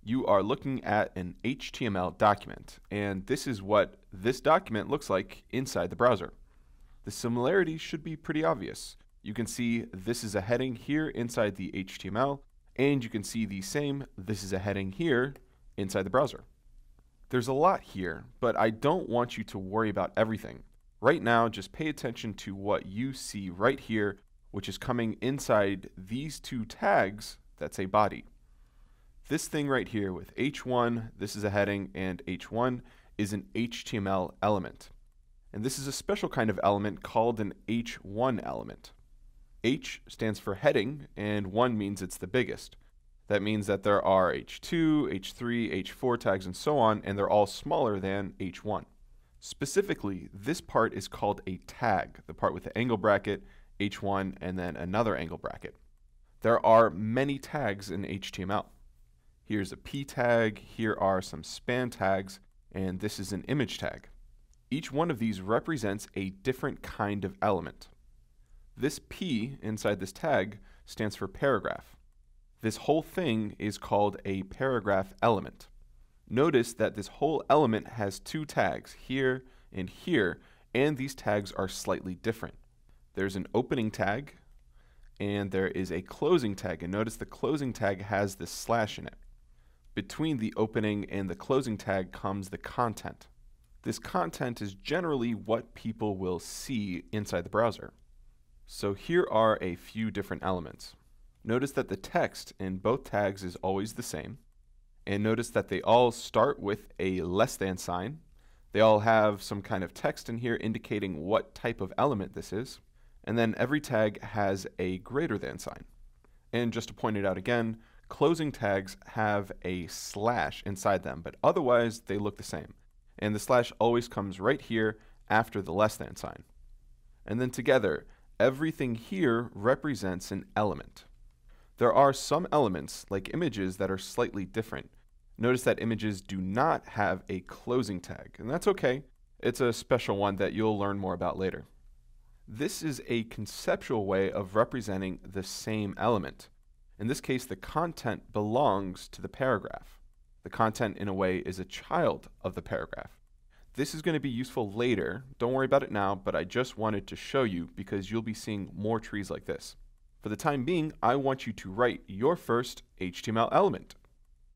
You are looking at an HTML document, and this is what this document looks like inside the browser. The similarities should be pretty obvious. You can see this is a heading here inside the HTML, and you can see the same, this is a heading here inside the browser. There's a lot here, but I don't want you to worry about everything. Right now, just pay attention to what you see right here, which is coming inside these two tags that say body. This thing right here with h1, this is a heading, and h1 is an HTML element. And this is a special kind of element called an h1 element. H stands for heading, and 1 means it's the biggest. That means that there are h2, h3, h4 tags, and so on, and they're all smaller than h1. Specifically, this part is called a tag, the part with the angle bracket, h1, and then another angle bracket. There are many tags in HTML. Here's a p tag, here are some span tags, and this is an image tag. Each one of these represents a different kind of element. This p inside this tag stands for paragraph. This whole thing is called a paragraph element. Notice that this whole element has two tags, here, and these tags are slightly different. There's an opening tag, and there is a closing tag, and notice the closing tag has this slash in it. Between the opening and the closing tag comes the content. This content is generally what people will see inside the browser. So here are a few different elements. Notice that the text in both tags is always the same. And notice that they all start with a less than sign. They all have some kind of text in here indicating what type of element this is. And then every tag has a greater than sign. And just to point it out again, closing tags have a slash inside them, but otherwise they look the same. And the slash always comes right here after the less than sign. And then together, everything here represents an element. There are some elements, like images, that are slightly different. Notice that images do not have a closing tag, and that's okay. It's a special one that you'll learn more about later. This is a conceptual way of representing the same element. In this case, the content belongs to the paragraph. The content, in a way, is a child of the paragraph. This is going to be useful later. Don't worry about it now, but I just wanted to show you because you'll be seeing more trees like this. For the time being, I want you to write your first HTML element.